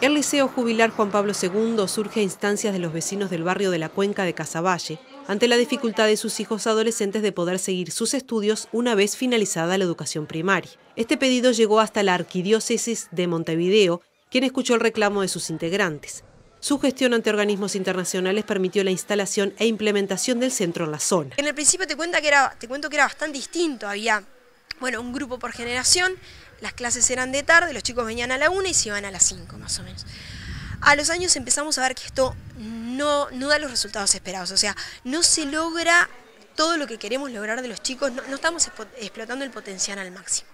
El Liceo Jubilar Juan Pablo II surge a instancias de los vecinos del barrio de la Cuenca de Casaballe, ante la dificultad de sus hijos adolescentes de poder seguir sus estudios una vez finalizada la educación primaria. Este pedido llegó hasta la Arquidiócesis de Montevideo, quien escuchó el reclamo de sus integrantes. Su gestión ante organismos internacionales permitió la instalación e implementación del centro en la zona. En el principio te cuento que era bastante distinto, había un grupo por generación, las clases eran de tarde, los chicos venían a la 1 y se iban a las 5 más o menos. A los años empezamos a ver que esto no da los resultados esperados, o sea, no se logra todo lo que queremos lograr de los chicos, no estamos explotando el potencial al máximo.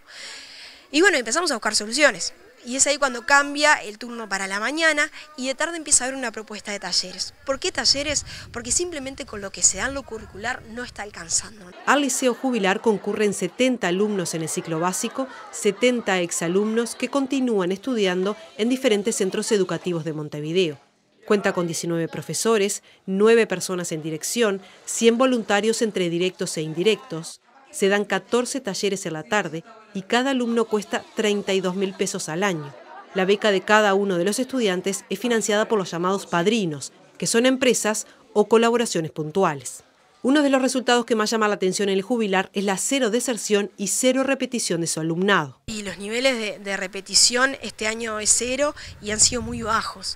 Y bueno, empezamos a buscar soluciones. Y es ahí cuando cambia el turno para la mañana y de tarde empieza a haber una propuesta de talleres. ¿Por qué talleres? Porque simplemente con lo que se da en lo curricular no está alcanzando. Al Liceo Jubilar concurren 70 alumnos en el ciclo básico, 70 exalumnos que continúan estudiando en diferentes centros educativos de Montevideo. Cuenta con 19 profesores, 9 personas en dirección, 100 voluntarios entre directos e indirectos. Se dan 14 talleres en la tarde y cada alumno cuesta 32.000 pesos al año. La beca de cada uno de los estudiantes es financiada por los llamados padrinos, que son empresas o colaboraciones puntuales. Uno de los resultados que más llama la atención en el Jubilar es la 0 deserción y 0 repetición de su alumnado. Y los niveles de repetición este año es 0 y han sido muy bajos.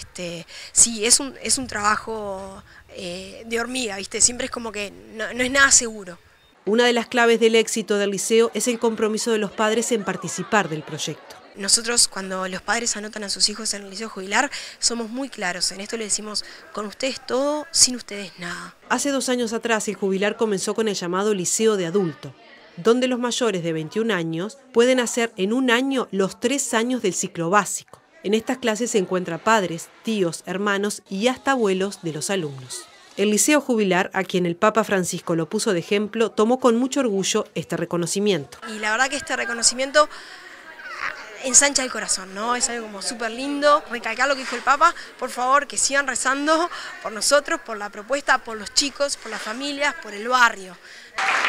Sí, es un trabajo de hormiga, ¿viste? Siempre es como que no es nada seguro. Una de las claves del éxito del liceo es el compromiso de los padres en participar del proyecto. Nosotros, cuando los padres anotan a sus hijos en el Liceo Jubilar, somos muy claros. En esto le decimos, con ustedes todo, sin ustedes nada. Hace 2 años atrás, el Jubilar comenzó con el llamado Liceo de Adulto, donde los mayores de 21 años pueden hacer en un año los 3 años del ciclo básico. En estas clases se encuentran padres, tíos, hermanos y hasta abuelos de los alumnos. El Liceo Jubilar, a quien el Papa Francisco lo puso de ejemplo, tomó con mucho orgullo este reconocimiento. Y la verdad que este reconocimiento ensancha el corazón, ¿no? Es algo como súper lindo. Recalcar lo que dijo el Papa, por favor, que sigan rezando por nosotros, por la propuesta, por los chicos, por las familias, por el barrio.